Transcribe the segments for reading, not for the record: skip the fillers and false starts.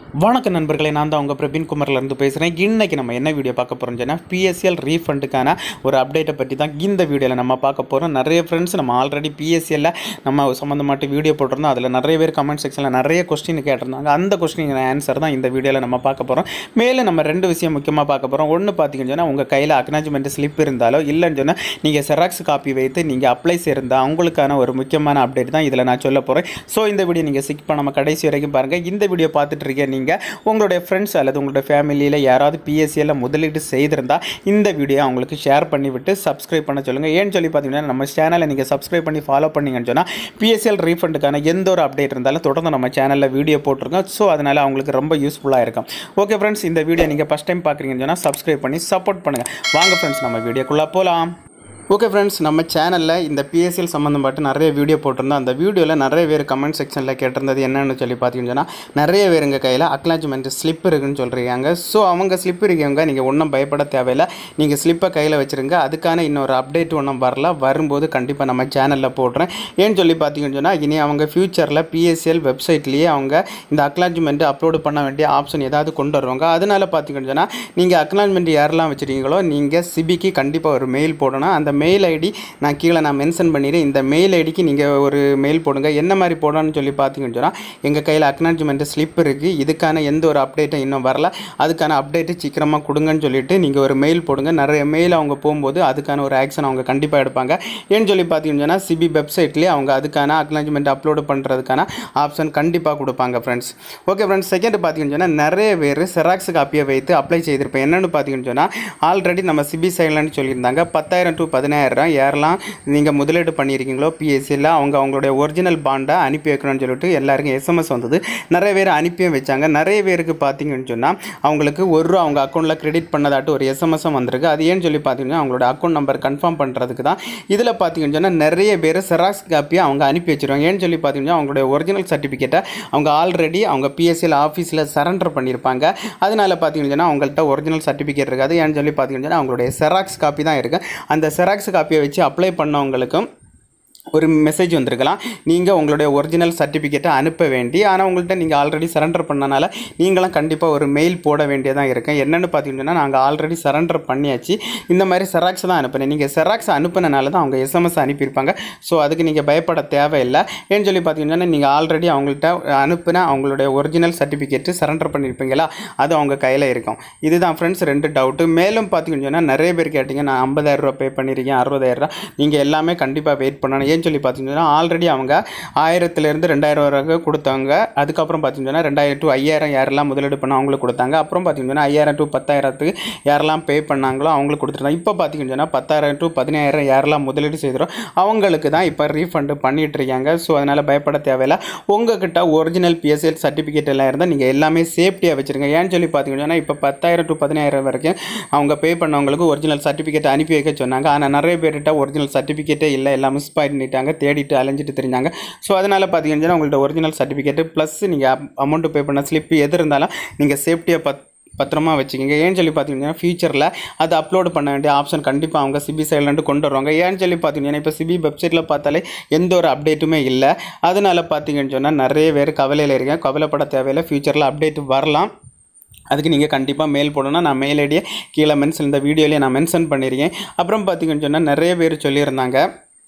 வணக்க நண்பர்களே, நான் தான் உங்கள் பிரவீன் குமார்லேருந்து பேசுகிறேன். இன்றைக்கி நம்ம என்ன வீடியோ பார்க்க போகிறோம்னு சொன்னால், பிஎஸ்எல் ரீஃபண்டுக்கான ஒரு அப்டேட்டை பற்றி தான் இந்த வீடியோவில் நம்ம பார்க்க போகிறோம். நிறைய ஃப்ரெண்ட்ஸ் நம்ம ஆல்ரெடி பிஎஸ்எல்ல நம்ம சம்மந்தமாட்டு வீடியோ போட்டிருந்தோம். அதில் நிறைய பேர் கமெண்ட் செக்ஷனில் நிறைய கொஸ்டின் கேட்டிருந்தாங்க. அந்த கொஸ்டின் ஆன்சர் தான் இந்த வீடியோவில் நம்ம பார்க்க போகிறோம். மேலும் நம்ம ரெண்டு விஷயம் முக்கியமாக பார்க்க போகிறோம். ஒன்று பார்த்தீங்கன்னு சொன்னால், உங்கள் கையில் அக்னாலஜ்மெண்ட் ஸ்லிப் இருந்தாலோ இல்லைன்னு சொன்னால் நீங்கள் செராக்ஸ் காப்பி வைத்து நீங்கள் அப்ளை செய்திருந்தால் அவங்களுக்கான ஒரு முக்கியமான அப்டேட் தான் இதில் நான் சொல்ல போகிறேன். ஸோ இந்த வீடியோ நீங்கள் ஸ்கிப் பண்ணாமல் கடைசி வரைக்கும் பாருங்கள். இந்த வீடியோ பார்த்துட்டு இருக்கீங்க நீங்கள் உங்களுடைய ஃப்ரெண்ட்ஸ் அல்லது உங்களுடைய ஃபேமிலியில் யாராவது பிஎஸ்சியில் முதலீடு செய்திருந்தால் இந்த வீடியோ அவங்களுக்கு ஷேர் பண்ணிவிட்டு சப்ஸ்கிரைப் பண்ண சொல்லுங்கள். ஏன்னு சொல்லி பார்த்தீங்கன்னா, நம்ம சேனலை நீங்கள் சப்ஸ்கிரைப் பண்ணி ஃபாலோ பண்ணிங்கன்னு சொன்னால் பிஎஸ்எல் ரீஃபண்டுக்கான எந்த ஒரு அப்டேட் இருந்தாலும் தொடர்ந்து நம்ம சேனலில் வீடியோ போட்டிருக்கோம். ஸோ அதனால் அவங்களுக்கு ரொம்ப யூஸ்ஃபுல்லாக இருக்கும். ஓகே ஃப்ரெண்ட்ஸ், இந்த வீடியோ நீங்கள் ஃபஸ்ட் டைம் பார்க்குறீங்கன்னு சொன்னால் சப்ஸ்கிரைப் பண்ணி சப்போர்ட் பண்ணுங்கள். வாங்க ஃப்ரெண்ட்ஸ், நம்ம வீடியோக்குள்ளே போகலாம். ஓகே ஃப்ரெண்ட்ஸ், நம்ம சேனலில் இந்த பிஎஸ்எல் சம்மந்தப்பட்டு நிறைய வீடியோ போட்டிருந்தோம். அந்த வீடியோவில் நிறைய பேர் கமெண்ட் செக்ஷனில் கேட்டிருந்தது என்னென்னு சொல்லி பார்த்தீங்கன்னா, நிறைய பேர் எங்கள் கையில் அக்னாலஜ்மெண்ட் ஸ்லிப் இருக்குன்னு சொல்கிறீங்க. ஸோ அவங்க ஸ்லிப் இருக்கவங்க நீங்கள் ஒன்றும் பயப்பட தேவையில்லை. நீங்கள் ஸ்லிப்பை கையில் வச்சுருங்க. அதுக்கான இன்னொரு அப்டேட் ஒன்றும் வரல. வரும்போது கண்டிப்பாக நம்ம சேனலில் போடுறேன். ஏன்னு சொல்லி பார்த்தீங்கன்னு சொன்னால், இனி அவங்க ஃப்யூச்சரில் பிஎஸ்எல் வெப்சைட்லேயே அவங்க இந்த அக்னாலஜ்மெண்ட் அப்லோடு பண்ண வேண்டிய ஆப்ஷன் ஏதாவது கொண்டு வருவாங்க. அதனால் பார்த்தீங்கன்னு சொன்னால், நீங்கள் அக்னாலஜ்மெண்ட் யாரெல்லாம் வச்சுருக்கீங்களோ நீங்கள் சிபிக்கு கண்டிப்பாக ஒரு மெயில் போடணும். அந்த மெயில் ஐடி நான் கீழே மென்ஷன் பண்ணிடுறேன். இந்த மெயில் ஐடிக்கு நீங்கள் ஒரு மெயில் போடுங்க. என்ன மாதிரி போடணும்னு சொல்லி பார்த்தீங்கன்னு சொன்னால், எங்கள் கையில் அக்னாலஜ்மெண்ட் ஸ்லிப் இருக்குது, இதுக்கான எந்த ஒரு அப்டேட்டும் இன்னும் வரல, அதுக்கான அப்டேட்டு சீக்கிரமாக கொடுங்கன்னு சொல்லிட்டு நீங்கள் ஒரு மெயில் போடுங்க. நிறைய மெயில் அவங்க போகும்போது அதுக்கான ஒரு ஆக்ஷன் அவங்க கண்டிப்பாக எடுப்பாங்க. ஏன்னு சொல்லி பார்த்தீங்கன்னு சொன்னால், சிபி வெப்சைட்லேயே அவங்க அதுக்கான அக்னாலஜ்மெண்ட் அப்லோடு பண்ணுறதுக்கான ஆப்ஷன் கண்டிப்பாக கொடுப்பாங்க ஃப்ரெண்ட்ஸ். ஓகே ஃப்ரெண்ட்ஸ், செகண்ட் பார்த்தீங்கன்னு சொன்னால், நிறைய பேர் செராக்ஸ் காப்பியை வைத்து அப்ளை செய்திருப்பேன். என்னென்னு பார்த்தீங்கன்னு சொன்னால், ஆல்ரெடி நம்ம சிபி சைட்லன்னு சொல்லியிருந்தாங்க 10,000 to 15,000 யாரெல்லாம் நீங்கள் முதலீடு பண்ணியிருக்கீங்களோ பிஎஸ்சியில் அவங்களுடைய ஒரிஜினல் பாண்டை அனுப்பி வைக்கணும்னு சொல்லிட்டு எல்லாருக்கும் எஸ்எம்எஸ் வந்தது. நிறைய பேர் அனுப்பியும் வச்சாங்க. நிறைய பேருக்கு பார்த்தீங்கன்னு சொன்னால் அவங்களுக்கு ரூபா அவங்க அக்கௌண்ட்டில் கிரெடிட் பண்ணதாட்டு ஒரு எஸ்எம்எஸும் வந்திருக்கு. அது ஏன்னு சொல்லி பார்த்தீங்கன்னா, அவங்களோட அக்கௌண்ட் நம்பர் கன்ஃபார்ம் பண்ணுறதுக்கு தான். இதில் பார்த்தீங்கன்னு சொன்னால் நிறைய பேர் செராக்ஸ் காப்பியை அவங்க அனுப்பி வச்சுருவாங்க. ஏன்னு சொல்லி பார்த்தீங்கன்னா, அவங்களுடைய ஒரிஜினல் சர்டிஃபிகேட்டை அவங்க ஆல்ரெடி அவங்க பிஎஸ்சியில் ஆஃபீஸில் சரண்டர் பண்ணியிருப்பாங்க. அதனால் பார்த்தீங்கன்னு சொன்னால் அவங்கள்ட்ட ஒரிஜினல் சர்டிஃபிகேட் இருக்காது. ஏன்னு சொல்லி பார்த்தீங்கன்னு சொன்னால் அவங்களுடைய செராக்ஸ் காப்பி தான் இருக்குது. அந்த செராக்ஸ் காப்பியை வச்சு அப்ளை பண்ணவங்களுக்கும் ஒரு மெசேஜ் வந்திருக்கலாம், நீங்கள் உங்களுடைய ஒரிஜினல் சர்டிஃபிகேட்டை அனுப்ப வேண்டி. ஆனால் உங்கள்கிட்ட நீங்கள் ஆல்ரெடி சரண்டர் பண்ணனால நீங்களும் கண்டிப்பாக ஒரு மெயில் போட வேண்டியதாக இருக்கும். என்னென்னு பார்த்தீங்கன்னா, நாங்கள் ஆல்ரெடி சரண்டர் பண்ணியாச்சு, இந்த மாதிரி செராக்ஸ் தான் அனுப்பினேன். நீங்கள் செராக்ஸ் அனுப்பினால தான் அவங்க எஸ்எம்எஸ் அனுப்பியிருப்பாங்க. ஸோ அதுக்கு நீங்கள் பயப்பட தேவையில்லை. ஏன்னு சொல்லி பார்த்தீங்கன்னா, நீங்கள் ஆல்ரெடி அவங்கள்ட்ட அனுப்பின அவங்களுடைய ஒரிஜினல் சர்டிஃபிகேட்டு சரண்டர் பண்ணியிருப்பீங்களா, அது அவங்க கையில் இருக்கும். இதுதான் ஃப்ரெண்ட்ஸ் ரெண்டு டவுட்டு. மேலும் பார்த்தீங்கன்னா, நிறைய பேர் கேட்டிங்க, நான் 50,000 ரூபா பே பண்ணியிருக்கேன், 60,000 நீங்கள் எல்லாமே கண்டிப்பாக வெயிட் பண்ணணும். சொல்லி பார்த்தீங்கன்னா, ஆல்ரெடி அவங்க 1000லேருந்து 2000 வரைக்கும் கொடுத்தாங்க. அதுக்கப்புறம் பார்த்தீங்கன்னா 2000 to 5000 யாரெல்லாம் முதலீடு பண்ண அவங்களுக்கு கொடுத்தாங்க. அப்புறம் பார்த்தீங்கன்னா 5000 to 10,000 யாரெல்லாம் பே பண்ணாங்களோ அவங்களுக்கு கொடுத்துருந்தாங்க. இப்போ பார்த்தீங்கன்னா 10,000 to 15,000 யாரெல்லாம் முதலீடு செய்கிறோம் அவங்களுக்கு தான் இப்போ ரீஃபண்டு பண்ணிகிட்டு இருக்காங்க. ஸோ அதனால் பயப்பட தேவையில்லை. உங்ககிட்ட ஒரிஜினல் பிஎஸ்எல் சர்டிஃபிகேட் எல்லாம் இருந்தால் நீங்கள் எல்லாமே சேஃப்டியாக வச்சுருங்க. ஏன்னு சொல்லி பார்த்தீங்கன்னா, இப்போ 10,000 to 15,000 வரைக்கும் அவங்க பே பண்ணவங்களுக்கு ஒரிஜினல் சர்டிஃபிகேட் அனுப்பி வைக்க சொன்னாங்க. ஆனால் நிறைய பேர்கிட்ட ஒரிஜினல் சர்டிஃபிகேட்டே இல்லை, எல்லாம் மிஸ் பண்ணிட்டாங்க, தேடிட்டு அலைஞ்சிட்டு தெரிஞ்சாங்க. ஸோ அதனால் பார்த்தீங்கன்னா, உங்கள்ட்ட ஒரிஜினல் சர்டிஃபிகேட்டு ப்ளஸ் நீங்கள் அமௌண்ட்டு பே பண்ண ஸ்லிப் எது இருந்தாலும் நீங்கள் சேஃப்டியாக பத்திரமா வச்சுக்கிங்க. ஏன்னு சொல்லி பார்த்தீங்கன்னா, ஃபியூச்சரில் அதை அப்லோடு பண்ண வேண்டிய ஆப்ஷன் கண்டிப்பாக அவங்க சிபி சைட்லேருந்து கொண்டு வருவாங்க. ஏன்னு சொல்லி பார்த்தீங்கன்னா, இப்போ சிபி வெப்சைட்டில் பார்த்தாலே எந்த ஒரு அப்டேட்டுமே இல்லை. அதனால் பார்த்தீங்கன்னு சொன்னால் நிறைய பேர் கவலையில் இருக்கேன். கவலைப்பட தேவையில்லை, ஃபியூச்சரில் அப்டேட் வரலாம். அதுக்கு நீங்கள் கண்டிப்பாக மெயில் போடணும். நான் மெயில் ஐடியை கீழே இந்த வீடியோலேயே நான் மென்ஷன் பண்ணியிருக்கேன். அப்புறம் பார்த்தீங்கன்னு சொன்னால் நிறைய பேர் சொல்லியிருந்தாங்க,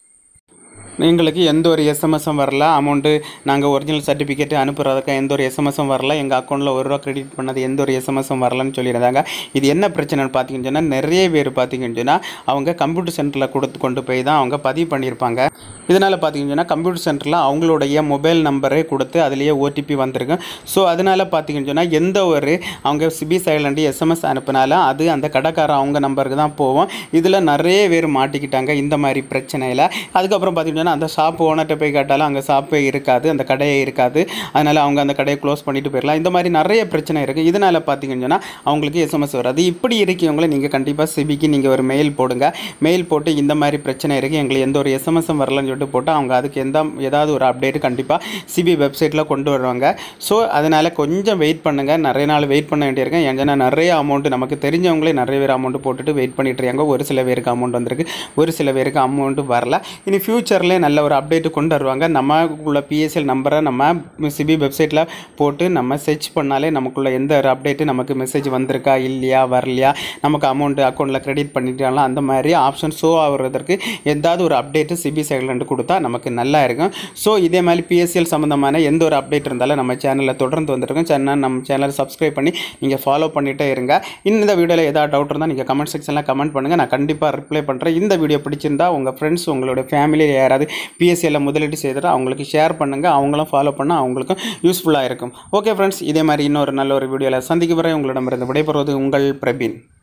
எங்களுக்கு எந்த ஒரு எஸ்எம்எஸும் வரல, அமௌண்ட்டு நாங்கள் ஒரிஜினல் சர்டிஃபிகேட்டு அனுப்புறதுக்கு எந்த ஒரு எஸ்எம்எஸும் வரல, எங்கள் அக்கௌண்ட்டில் ரூபா கிரெடிட் பண்ணது எந்த ஒரு எஸ்எம்எஸும் வரலன்னு சொல்லியிருந்தாங்க. இது என்ன பிரச்சனைன்னு பார்த்தீங்கன்னு சொன்னால், நிறைய பேர் பார்த்தீங்கன்னு சொன்னால் அவங்க கம்ப்யூட்டர் சென்டரில் கொண்டு போய் தான் அவங்க பதிவு பண்ணியிருப்பாங்க. இதனால் பார்த்தீங்கன்னா, கம்ப்யூட்டர் சென்டரில் அவங்களுடைய மொபைல் நம்பரை கொடுத்து அதுலேயே ஓடிபி வந்திருக்கும். ஸோ அதனால் பார்த்தீங்கன்னு சொன்னால் எந்த ஒரு அவங்க சிபி சைட்லேருந்து எஸ்எம்எஸ் அனுப்பினாலும் அது அந்த கடைக்காரர் அவங்க நம்பருக்கு தான் போவோம். இதில் நிறைய பேர் மாட்டிக்கிட்டாங்க இந்த மாதிரி பிரச்சனையில். அதுக்கப்புறம் பார்த்தீங்கன்னா, அந்த ஷாப் ஓனர்கிட்ட போய் கேட்டாலும் அங்கே ஷாப்பே இருக்காது, அந்த கடையே இருக்காது. அதனால் அவங்க அந்த கடையை க்ளோஸ் பண்ணிட்டு போயிடலாம். இந்த மாதிரி நிறைய பிரச்சனை இருக்குது. இதனால் பார்த்தீங்கன்னா அவங்களுக்கு எஸ்எம்எஸ் வராது. இப்படி இருக்கவங்களை நீங்கள் கண்டிப்பாக சிபிக்கு நீங்கள் ஒரு மெயில் போடுங்க. மெயில் போட்டு இந்த மாதிரி பிரச்சனை இருக்குது, எங்களுக்கு எந்த ஒரு எஸ்எம்எஸும் வரலன்னு சொல்லிட்டு போட்டு அவங்க அதுக்கு ஏதாவது ஒரு அப்டேட் கண்டிப்பாக சிபி வெப்சைட்டில் கொண்டு வருவாங்க. ஸோ அதனால் கொஞ்சம் வெயிட் பண்ணுங்கள். நிறைய நாள் வெயிட் பண்ண வேண்டியிருக்கேன். ஏன்னா நிறைய அமௌண்ட் நமக்கு தெரிஞ்சவங்களே நிறைய பேர் அமௌண்ட் போட்டுட்டு வெயிட் பண்ணிட்டு இருக்காங்க. ஒரு சில பேருக்கு அமௌண்ட் வந்திருக்கு, ஒரு சில பேருக்கு அமௌண்ட் வரல. இனி ஃபியூச்சர்லேயே நல்ல ஒரு அப்டேட் கொண்டு வருவாங்க. நமக்குள்ள பிஎஸ்எல் நம்பரை நம்ம சிபி வெப்சைட்டில் போட்டு நம்ம சர்ச் பண்ணாலே நமக்குள்ள எந்த ஒரு அப்டேட்டு நமக்கு மெசேஜ் வந்திருக்கா இல்லையா வரலையா, நமக்கு அமௌண்ட் அக்கௌண்ட்டில் கிரெடிட் பண்ணிட்டாங்களா, அந்த மாதிரி ஆப்ஷன் ஷோ ஆகிறதுக்கு ஏதாவது ஒரு அப்டேட்டு சிபி சைட்லேருந்து கொடுத்தா நமக்கு நல்லா இருக்கும். ஸோ இதே மாதிரி பிஎஸ்எல் சம்மந்தமான எந்த ஒரு அப்டேட் இருந்தாலும் நம்ம சேனலில் தொடர்ந்து வந்துருக்கோம். நம்ம சேனலை சப்ஸ்கிரைப் பண்ணி நீங்கள் ஃபாலோ பண்ணிகிட்டே இருங்க. இந்த வீடியோவில் ஏதாவது டவுட் இருந்தால் நீங்கள் கமெண்ட் செக்ஷனில் கமெண்ட் பண்ணுங்கள், நான் கண்டிப்பாக ரிப்ளை பண்ணுறேன். இந்த வீடியோ பிடிச்சிருந்தா உங்கள் ஃப்ரெண்ட்ஸ் உங்களோட ஃபேமிலியில் யாராவது பிஎஸ்சியில் முதலீடு செய்துட்டு அவங்களுக்கு ஷேர் பண்ணுங்கள். அவங்களும் ஃபாலோ பண்ணால் அவங்களுக்கும் யூஸ்ஃபுல்லாக இருக்கும். ஓகே ஃப்ரெண்ட்ஸ், இதே மாதிரி இன்னொரு நல்ல ஒரு வீடியோவில் சந்திக்க வரை உங்களிடமிருந்து விடைபெறுவது உங்கள் பிரபீன்.